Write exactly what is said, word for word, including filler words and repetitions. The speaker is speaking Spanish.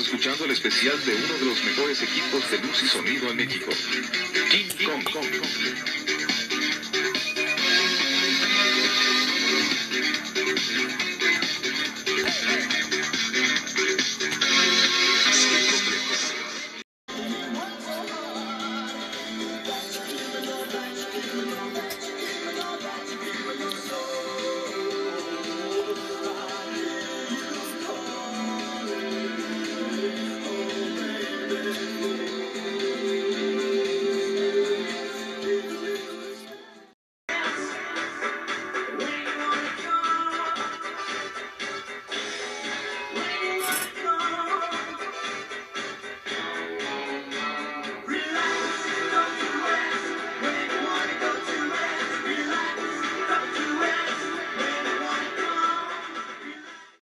escuchando el especial de uno de los mejores equipos de luz y sonido en México. King Kong.